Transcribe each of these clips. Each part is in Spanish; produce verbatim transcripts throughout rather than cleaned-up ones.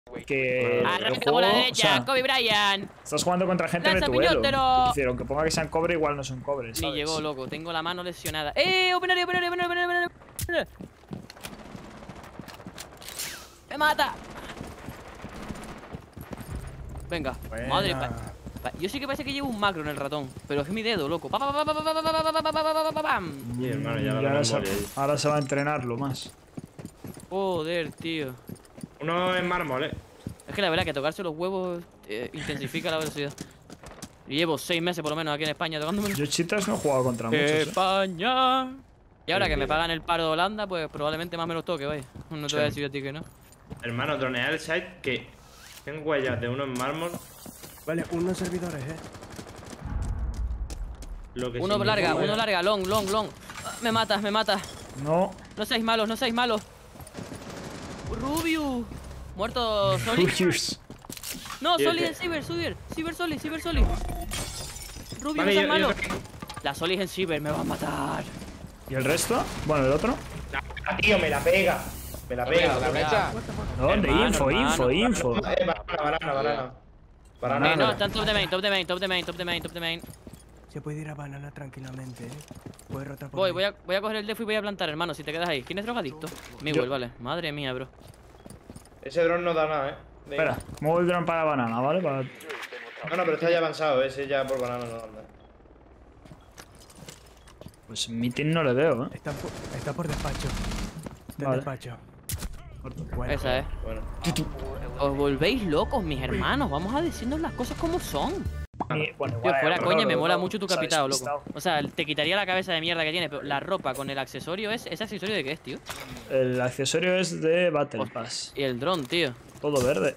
Que Arranca por la derecha, o sea, Kobe Bryant. Estás jugando contra gente de tu elo. Hicieron que ponga que sean cobre, igual no son cobre, ¿sabes? Ni llegó, loco. Tengo la mano lesionada. ¡Eh! ¡Open area, open area, open area, open area! ¡Me mata! Venga, buena. Madre. Pa, pa, yo sí que parece que llevo un macro en el ratón, pero es mi dedo, loco. Pa, pa, pa, pa, pa, pa, pa, pa, pa, pa, pam. Sí, hermano, ya y ahora, se, ahora se va a entrenarlo más. Joder, tío. Uno es mármol, eh. Es que la verdad que tocarse los huevos eh, intensifica la velocidad. Y llevo seis meses por lo menos aquí en España tocándome. Yo chitas no he jugado contra muchos. España. ¿Eh? Y ahora que me pagan el paro de Holanda, pues probablemente más me los toque, vaya. No te sí. voy a decir a ti que no. Hermano, dronear el site que tengo huellas de uno en mármol. Vale, unos servidores, eh. Lo que uno larga, uno larga, long, long, long. Me matas, me matas. No. No seáis malos, no seáis malos. Rubius. Muerto Soli. No, Soli en Cyber, Cyber, Cyber Soli, Cyber Soli. Rubius vale, no seas malo. Yo... La Soli es en Cyber, me va a matar. ¿Y el resto? Bueno, el otro. No, tío, me la pega. Me la pega, la flecha. ¿Dónde? Hermano, info, hermano, info, hermano. info. Eh, banana, banana, banana. Banana. Eh, no, están top de main, top de main, top de main, top de main, top de main. Se puede ir a banana tranquilamente, eh. Puede rotar por Voy, ahí. voy a, voy a coger el defo y voy a plantar, hermano, si te quedas ahí. ¿Quién es drogadicto? Miguel, vale. Madre mía, bro. Ese dron no da nada, eh. De Espera, muevo el dron para banana, ¿vale? Para... No, no, pero está ya avanzado, ese ya por banana no anda. Pues meeting no le veo, eh. Está por, está por despacho. Está vale. en despacho. Bueno, esa es. Bueno. Os volvéis locos, mis hermanos. Vamos a decirnos las cosas como son. Ni, bueno, Tío, fuera no, coña, no, me no, mola no, mucho tu capitado, loco. O sea, te quitaría la cabeza de mierda que tiene, pero la ropa con el accesorio es... ¿Ese accesorio de qué es, tío? El accesorio es de Battle Pass. Y el dron, tío. Todo verde.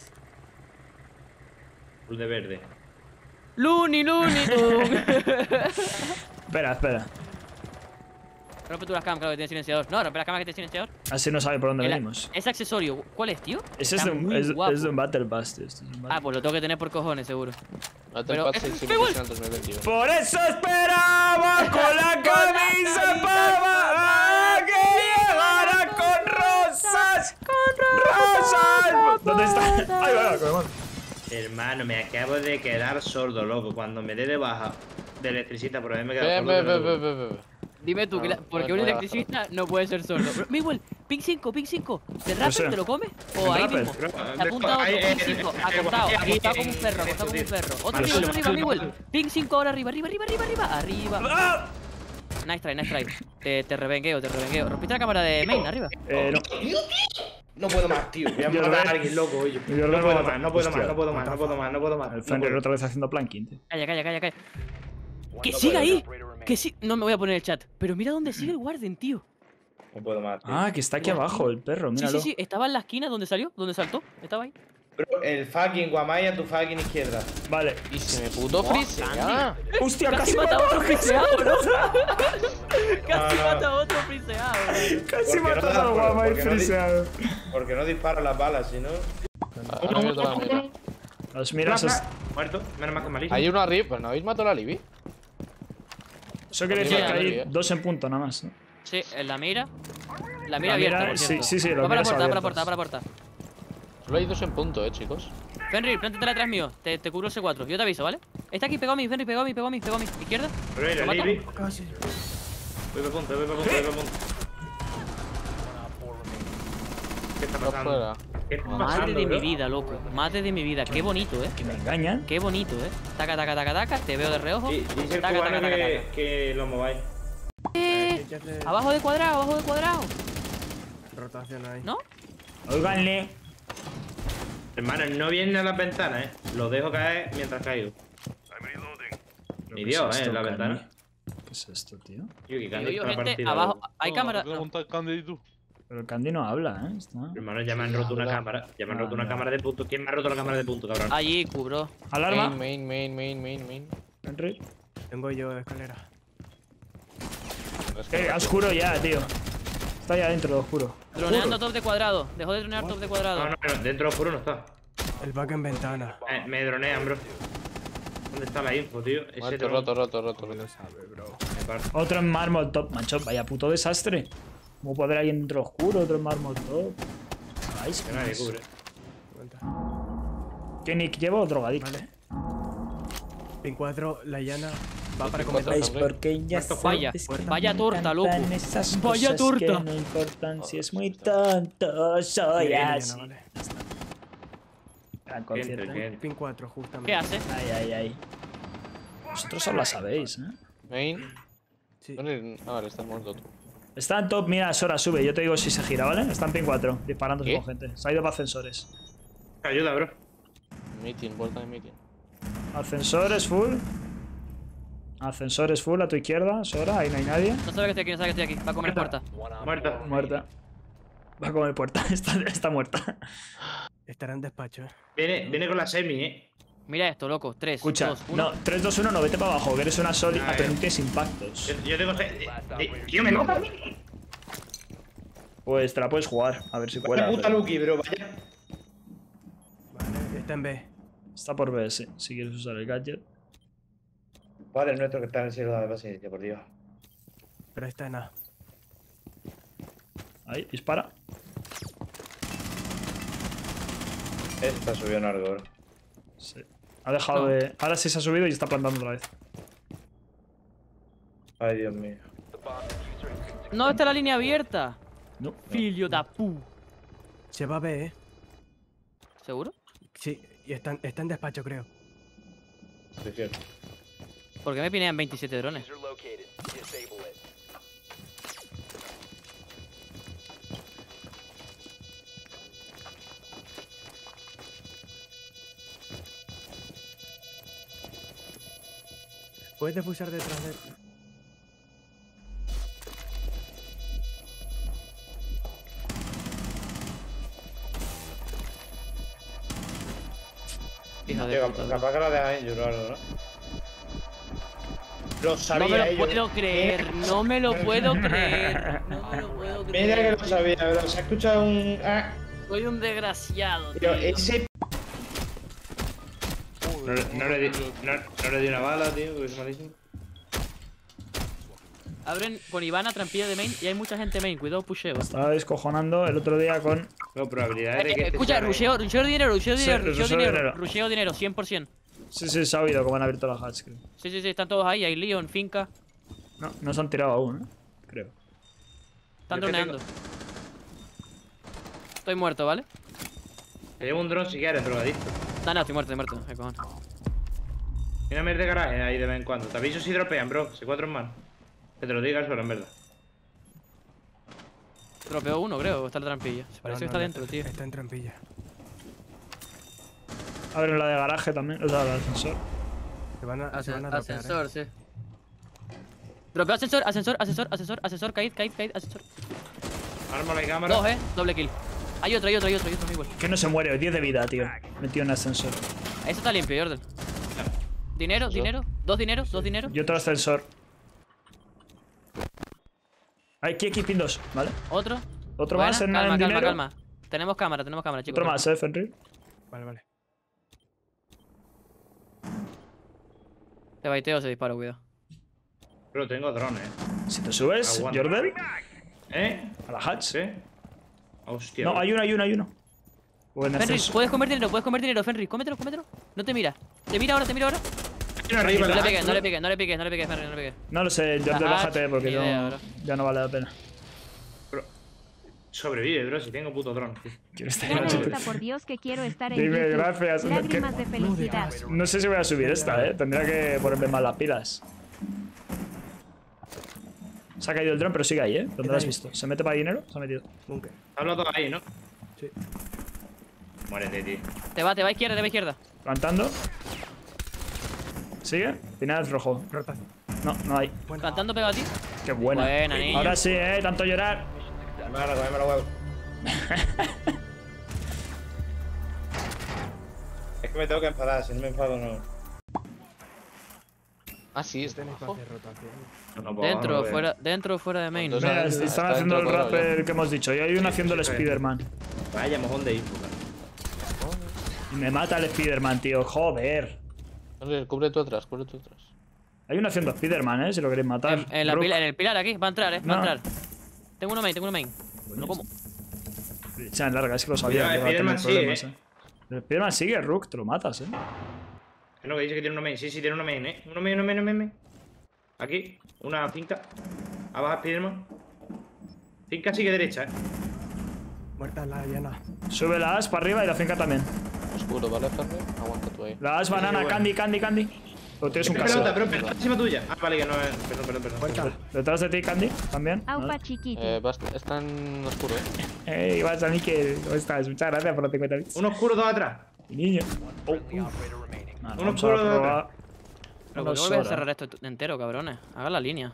Full de verde. Looney, Looney, Looney. Espera, espera. Rompe tú las cámaras, claro, que tiene silenciador. No, rompe las cámaras que tiene silenciador. Así no sabe por dónde el, venimos. Ese accesorio, ¿cuál es, tío? Ese es de, un, es, es de un Battle Pass, tío. Es un battle. Ah, pues lo tengo que tener por cojones, seguro. Battle Pero, Pass eh, sí, por eso esperaba con la camisa pava a que llegara con rosas. Con rosas. ¿Dónde está? Ay, va, va, hermano, me acabo de quedar sordo, loco. Cuando me dé de baja de electricista, por ahí me he quedado ve, sordo. Ve, ve, ve, ve. Dime tú, no, porque un electricista no puede ser sordo. Miguel, ping cinco, ping cinco. ¿De rapper te lo come? ¿O ahí mismo? Se ha apuntado otro, ping cinco. Acostado, acostado como un perro, acostado como un perro. Otro Miguel, otro arriba, Miguel. Ping cinco ahora arriba, arriba, arriba, arriba, arriba. Arriba. Nice try, nice try. Te, te revengueo, te revengueo. ¿Rompiste la cámara de main arriba? Eh, no. No puedo más, tío. Voy a matar a alguien loco, oye. No puedo más, no puedo más, no puedo más, no puedo más, no puedo más. El Fenrir otra vez haciendo planking, tío. Calla, calla, calla, calla. ¡Que siga ahí! Que sí. No me voy a poner el chat. Pero mira dónde sigue el Warden, tío. No puedo más, tío. Ah, que está aquí abajo el perro, míralo. Sí, sí, sí. Estaba en la esquina donde salió, donde saltó. Estaba ahí. Bro, el fucking Guamay a tu fucking izquierda. Vale. Y se me puto frisea. Hostia, casi, casi mata a otro friseado, ¿no? Casi no, no. mata a otro friseado, bro. Casi matas al Guamay friseado. Porque no dispara las balas, si no. Ahora me la mira. Los miras. Es... Muerto, menos mal que malísimo. Hay uno arriba, pues no habéis matado a la Libby. Eso quiere decir que hay dos en punto nada más, ¿no? Sí, en la mira. La mira la abierta, mira, por sí, cierto. sí, sí, va lo para la miras puerta, va para la abiertas. puerta, va para la puerta. Solo hay dos en punto, eh, chicos. Fenrir, plántate atrás mío. Te, te cubro el C cuatro. Yo te aviso, ¿vale? Está aquí, pegó a mí, Fenrir, pegó a mí, pegó a mí, pegó a mí. Izquierda. Pero ¿Lo Libby. Casi. Voy por punto, voy por punto, voy por punto. ¿Qué está pasando? Fuera. ¿Qué está Madre pasando, de bro? mi vida, loco. Madre de mi vida. Qué bonito, eh. Que me engañan. Qué bonito, eh. Taca, taca, taca, taca. Te veo de reojo. Sí, dice el Taca, cubano taca, taca, que, taca. que lo mováis. Eh, abajo de cuadrado, abajo de cuadrado. Rotación ahí. ¿No? Óiganle. Hermano, no viene a las ventanas, eh. Lo dejo caer mientras caigo. Ni Dios, eh, en la ventana. ¿Qué es esto, tío? Tío, que Candy Digo, está gente, partida, abajo. loco. Hay cámara. Pero el Candy no habla, ¿eh? Está... Hermano, ya me han roto una cámara. Ya me han roto una cámara de punto. ¿Quién me ha roto la cámara de punto, cabrón? Allí, cubro. Alarma. Main, main, main, main, main. Henry. Tengo yo escalera. Eh, oscuro ya, tío. Está ya dentro de oscuro. Droneando top de cuadrado. Dejó de dronear top de cuadrado. No, no, no, dentro oscuro no está. El back en ventana. Eh, me dronean, bro. ¿Dónde está la info, tío? Ese Muerto, dron- roto, roto, roto. No lo sabe, bro. Me parto. Otro en mármol top, macho. Vaya puto desastre. ¿Cómo puede haber alguien dentro oscuro? Otro en mármol top. Ay, Que nadie cubre. ¿Qué nick llevo? Drogadicto. Vale. Pin cuatro, la llana va para Pin cuatro, comer. hombre. Porque ya Muerto, vaya, vaya torta, loco. Esas Vaya cosas torta. que no importan si es muy tonto, soy Bien, llana, así. vale. Gran concierto. Gente, ¿eh? que- Pin cuatro, justamente. ¿Qué hace? Ay, ay, ay. Vosotros os la sabéis, ¿eh? Main. Sí. ¿Dónde? Ah, vale, estás muerto tú. Está en top, mira, Sora sube. Yo te digo si se gira, ¿vale? Está en pin cuatro, disparándose ¿Qué? con gente. Se ha ido para ascensores. Ayuda, bro. Meeting, vuelta de meeting. Ascensores full. Ascensores full a tu izquierda, Sora. Ahí no hay nadie. No sabe que estoy aquí, no sabe que estoy aquí. Va a comer puerta. Muerta. Muerta. Va a comer puerta. Está, está muerta. Estará en despacho, eh. Viene, viene con la semi, eh. Mira esto, loco. tres, Escucha, dos, uno. no, tres, dos, uno, no, vete para abajo, que eres una sólida, Ah, pero eh. no tienes impactos. Yo, yo tengo. eh, eh, Tío, me mata. Pues te la puedes jugar, a ver si Vaya cuela. puta pero- Lucky, bro. Vaya. Vale, está en B. Está por ver, sí, si quieres usar el gadget. Padre nuestro que está en el cielo de la base, por Dios. Pero está en A. Ahí, dispara. Está subiendo algo, bro. Sí. Ha dejado No. de. Ahora sí se ha subido y está plantando otra vez. Ay, Dios mío. No está la línea abierta. No. Filio da pu. Se va a B, eh. ¿Seguro? Sí, y está, en- está en despacho, creo. Sí, cierto. ¿Por qué me pinean veintisiete drones? Puedes defusar detrás de... Hijo de Tío, puta, bro. capaz que la dejáis llorar, ¿no? Lo No sabía, me lo eh, yo- puedo creer, no me lo puedo creer. No me lo puedo Mira que creer. lo sabía, bro. Se ha escuchado un. Ah, Soy un desgraciado, tío. pero ese. No, le- no, le di, no, no le di una bala, tío, que es malísimo. Abren con Ivana trampilla de main y hay mucha gente main. Cuidado, pusheo. Estaba descojonando el otro día con. No, probabilidades de Eh, que. eh, este escucha, sea- rusheo, rusheo dinero, rusheo Sí, dinero, rusheo rusheo dinero, dinero. rusheo dinero, cien por ciento. Sí, sí, se ha oído cómo han abierto la hatch, creo. Sí, sí, sí, están todos ahí, hay Leon, Finca, No, no se han tirado aún, ¿eh? Creo. están Yo que droneando. Estoy muerto, ¿vale? Te llevo un dron si quieres, drogadicto. No, no, estoy muerto, estoy muerto. Ay, cojones. Mira, de garaje ahí de vez en cuando. Te aviso si dropean, bro. Si cuatro en mano. Que te lo diga solo, en verdad. Dropeó uno, creo, o está la trampilla. Se parece No, que no, está no, dentro, tío. Está en trampilla. Abren la de garaje también, o sea, el ascensor. Se van a, se van a dropear, eh. Ascensor, sí. Dropeo ascensor, ascensor, ascensor, ascensor, ascensor, caíd, caíd, caíd, ascensor. Ármala y cámara. Dos, eh, doble kill. Hay otro, hay otro, hay otro, hay otro, igual. Que no se muere, diez de vida, tío. Metido en el ascensor. Eso está limpio, Jordan. Dinero, dinero, dos dineros, dos dineros. Y otro ascensor. Hay aquí, aquí, pin dos, ¿vale? Otro. Otro Buena, más en calma, el calma, dinero. calma. Tenemos cámara, tenemos cámara, chicos. Otro más, eh, Fenrir. Vale, vale. Te baiteo, se dispara, cuidado. Bro, tengo drones, eh. Si te subes, Aguanta. Jordan, ¿Eh? a la hatch. ¿Sí? Hostia. No, bro. hay uno, hay uno, hay uno. O en Fenris, ascensor. puedes comer dinero, puedes comer dinero, Fenris. Cómetelo, cómetelo. No te mira. Te mira ahora, te mira ahora. Hay uno arriba, No le la- pegues, no le pegues, no le pegues, no le pegues, Fenris, no le pegues. No lo sé, Jordan, Ajá, bájate porque ni no, idea, bro. ya no vale la pena. Bro, sobrevive, bro, si tengo puto dron. tío. Quiero estar Dame en esta, por Dios, que quiero estar en Dime, YouTube. gracias. Lágrimas ¿Qué? de felicidad. No sé si voy a subir esta, eh. Tendría que ponerme más las pilas. Se ha caído el dron, pero sigue ahí, eh. ¿Dónde lo has visto? ¿Se mete para dinero? Se ha metido. Búnker. Habla todo ahí, ¿no? Sí. Muérete, tío. Te va, te va a izquierda, te va a izquierda. Plantando. ¿Sigue? Final rojo. Rotación. No, no hay. Bueno, Plantando pegado a ti. Qué buena. Buena, niño. Ahora sí, eh. Tanto llorar. Cámara, cómeme los huevos. Es que me tengo que enfadar, si no me enfado no. Ah, sí, está tenéis que abajo. hacer rotación. No, no puedo, Dentro, no, fuera, dentro, fuera de main. Entonces- Mira, está- están está haciendo el dentro todo, rapper que hemos dicho. Y hay uno haciendo el sí. Spider-Man. Vaya mojón de info, cara. Y me mata el Spider-Man, tío. Joder. Dale, cubre tú atrás, cubre tú atrás. Hay uno haciendo Spider-Man, eh. Si lo queréis matar. En, en la Brook. pila- en el pilar aquí, va a entrar, eh, va No. a entrar. Tengo uno main, tengo uno main. No como. Echa en larga, es que lo sabía. Cuidado, que iba a tener Spider-Man sí, problemas, eh. eh. El Spiderman sigue, Rook, te lo matas, eh. Que no, que dice que tiene uno main. Sí, sí, tiene uno main, eh. Uno main, uno main, uno main. Aquí, una finca. Abajo Spiderman. Finca sigue derecha, eh. Muerta la llana. Sube la As para arriba y la finca también. Oscuro, ¿vale, Ferrer? Aguanta tú ahí. La As, banana, bueno. Candy, Candy, Candy. O tienes un Pero caso. pelota, pero pelota encima tuya. Ah, vale, que no es. Perdón, perdón, perdón. Muerta. Detrás de ti, Candy, también. Aupa Vale. chiquito. Eh, vas- está en oscuro, eh. Ey, vas a Miquel, ¿cómo estás? Muchas gracias por los cincuenta bits. Uno oscuro, dos atrás. Mi niño. Oh, uh. Uno vamos a oscuro, dos probar. atrás. Pero Una ¿por qué volvéis a sola. cerrar esto entero, cabrones? Hagan la línea.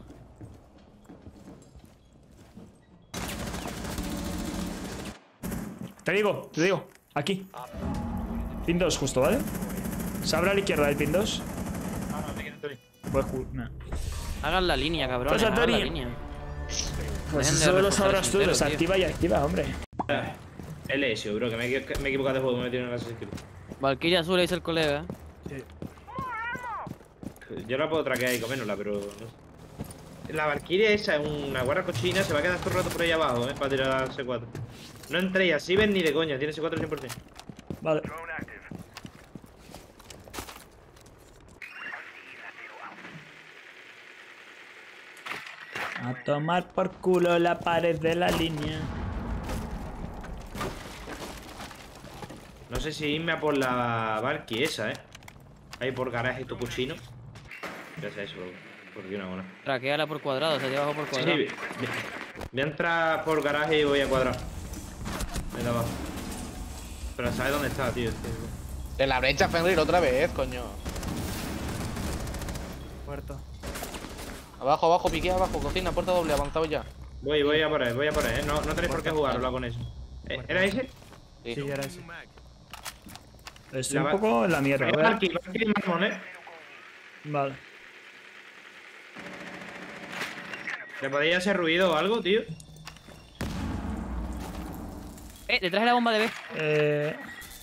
Te digo, te digo. Aquí. Pin dos justo, ¿vale? Se abre a la izquierda el pin dos. Ah, no, te quiero, Tony. Voy a ju- nah. Hagan la línea, cabrones. Pasa, Hagan la Tony. línea. Pues Dejen de eso lo reforzar sabrás el tú, entero, desactiva y activa, hombre. L S, bro, que me, he equi- me he equivocado de juego, me he metido en el Assassin's Creed. Valkyria azul, dice el colega. Sí. Yo la puedo traquear y comérnosla, pero no sé. La Valkyria esa es una guarra cochina, se va a quedar todo el rato por ahí abajo, eh, para tirar a C cuatro. No entréis así, ven ni de coña, tiene C cuatro cien por cien. Vale. A tomar por culo la pared de la línea. No sé si irme a por la Valky esa, eh. Ahí por garaje tu cuchino. Ya sé eso, porque una buena. Traqueala por cuadrado, se lleva abajo por Sí, sí, cuadrado. vi- vi- voy a entrar por garaje y voy a cuadrar. Ahí de abajo. Pero ¿sabes dónde está, tío? En la brecha, Fenrir, otra vez, coño. Muerto. Abajo, abajo, piqué abajo, cocina, puerta doble, avanzado ya. Voy, voy a por él, voy a por él, eh. No, no tenéis por qué jugarla con eso. Eh, ¿Era ese? Sí. Sí, era ese. Estoy La un va- poco en la mierda. Es a ver. Valky, Valky de mármol, eh. Vale. ¿Le podéis hacer ruido o algo, tío? Eh, detrás de la bomba de B. Eh,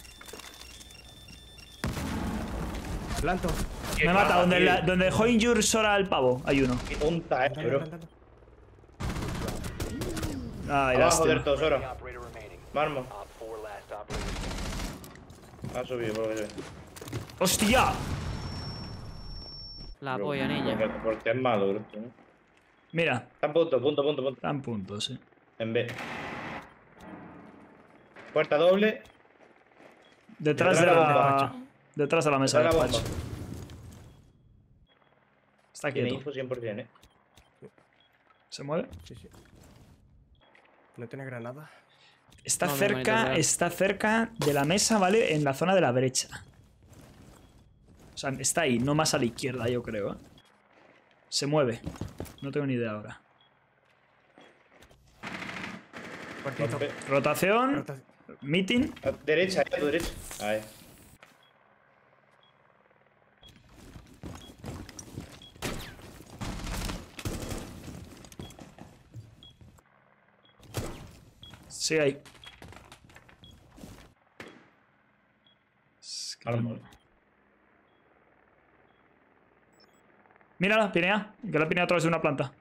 Planto. me mata. Donde, la- donde dejó injure Sora al pavo. Hay uno. Qué tonta, eh, Planta, bro. planta, planta. Ay, Abajo del lástima. tosora. Mármol. Ha subido, por lo que se ve. ¡Hostia! La Bro, polla, niña. Porque, porque es malo, bro. Mira, Está en punto, punto, punto, punto. están puntos, sí. En B. Puerta doble. Detrás Detrás de de la la. bomba. Detrás de la mesa Detrás de de la patch. bomba. Está Tiene quieto. info cien por cien, eh. ¿Se mueve? Sí, sí. No tiene granada. Está No, no, cerca, manito, está cerca de la mesa, ¿vale? En la zona de la brecha. O sea, está ahí, no más a la izquierda, yo creo, ¿eh? Se mueve. No tengo ni idea ahora. Cuartito. Golpe. Rotación. Rota- Meeting. A derecha, eh, a tu derecha. Ahí. Sí, ahí. Es que Mármol. no- Mírala, pinea. Que la pinea a través de una planta.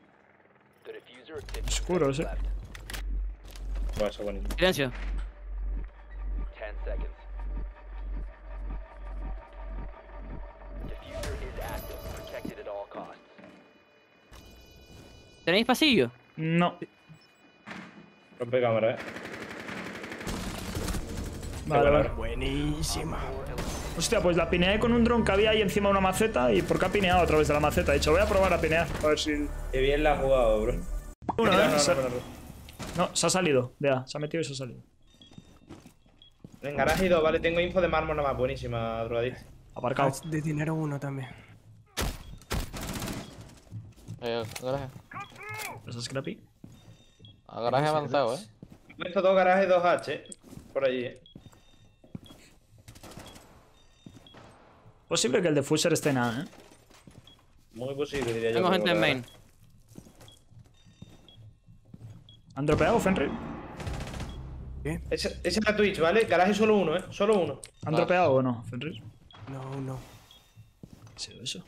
Oscuro, sí. Va a ser buenísimo. Silencio. ten seconds. Diffuser is active, protected at all costs. ¿Tenéis pasillo? No. Rompe cámara, eh. Vale, vale. Buenísima. Hostia, pues la pineé con un dron que había ahí encima de una maceta. ¿Y por qué ha pineado a través de la maceta? De hecho, voy a probar a pinear. A ver si. Qué bien la ha jugado, bro. Uno, No, ¿eh? no, Se- no, no, no. No, se ha salido. Vea, se ha metido y se ha salido. En garaje dos, vale, tengo info de mármol nada más. Buenísima, drogadicto. Aparcado. Patch de dinero uno también. Eh, garaje. Esa es Scrappy. A garaje avanzado, eh. He puesto dos garajes, dos H, eh. Por allí, eh. Posible que el defuser esté en A, ¿eh? Muy posible, diría yo. Tengo pero gente en por main. ¿Han dropeado, Fenrir? ¿Qué? Ese, ese es la Twitch, ¿vale? Garaje solo uno, eh. Solo uno. ¿Han Ah. dropeado o no, Fenrir? No, no. ¿Qué ha sido eso?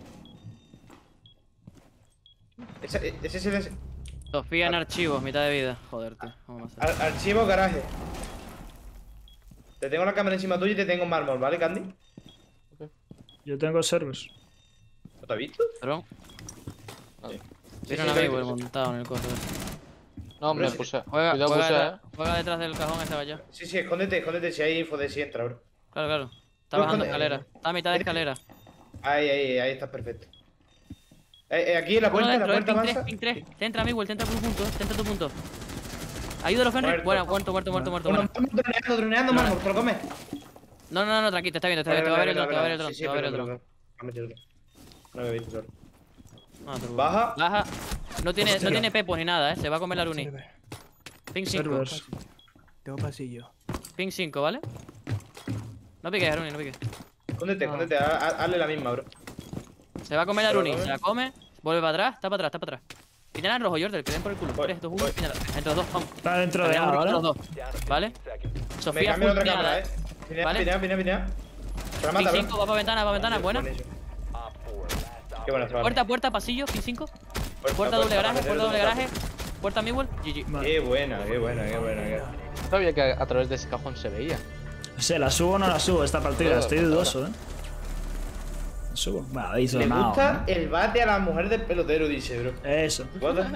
Ese, ese es el. Sofía en archivos, mitad de vida. Joder, tío. Vamos a hacer. Ar- archivo garaje. Te tengo la cámara encima tuya y te tengo mármol, ¿vale, Candy? Yo tengo servers. ¿No te has visto? Perdón. Vale. Tiene sí, un sí, amigo sí. montado en el coso. No, hombre, Pero puse. Juega, Cuidado, juega, puse, detrás, eh. juega detrás del cajón ese vaya. Sí, sí, escóndete, escóndete si hay info de si entra, bro. Claro, claro. Está No, bajando esconde- escalera. Está a mitad de escalera. Ahí, ahí, ahí estás perfecto. Eh, eh, aquí en la Uno puerta, en la dentro, eh, puerta ping tres, avanza. ping tres. Centra, amigo, centra tu punto, centra tu punto. Ayúdalo, Fenrir. Muerto. Buena, muerto, muerto, muerto, muerto. Uno, buena. mármol droneando, droneando, No, mármol, ¿te lo comes? No, no, no, tranquilo, está bien, está bien. Te va a ver el otro, te va a ver el otro, Sí, sí, te va a ver el pero- otro. pero- ha metido otro. No me he visto, claro. No, te preocupes. Baja. Baja. No tiene, no Hostia. tiene pepos ni nada, eh. Se va a comer la Runi. Server. Ping cinco. Servers. Tengo pasillo. Ping cinco, ¿vale? No piques, Runi, no piques. Escóndete, No. escóndete, ha- ha- hazle la misma, bro. Se va a comer la Pero Runi, come. se la come. Vuelve para atrás, está para atrás, está para atrás. Pinela en rojo, Jordan, que den por el culo. Voy, tres, dos, uno, voy. pinela. Entre los dos, vamos. Está dentro de A, Terminamos ¿vale? los dos. Down to ¿Vale? fifteen seconds. Me Sofía cambio a full otra pinela, cámara, eh. eh. Pinea, ¿Vale? pinea, pinea, pinea. Se la Ping mata, cinco, bro. va para ventana, va para ventana, buena. Buenísimo. Op four, last Qué buena operator. estaba. Puerta, puerta, pasillo, ping cinco. Puerta, Puerta doble garaje, meter puerta doble el garaje. Puerta Mewell, G G. Vale. Qué buena, qué buena, qué buena. Qué... No sabía que a través de ese cajón se veía. O sea, ¿la subo o no la subo esta partida? Claro, Estoy claro. dudoso, ¿eh? ¿La subo? Vale, habéis Le donado, gusta ¿eh? el bate a la mujer del pelotero, dice, bro. Eso. What the-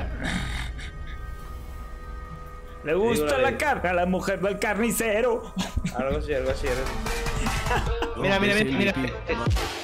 Le gusta digo la la ley. carne a la mujer del carnicero. Algo así, algo así, algo así. Mira, mira, mira, mira.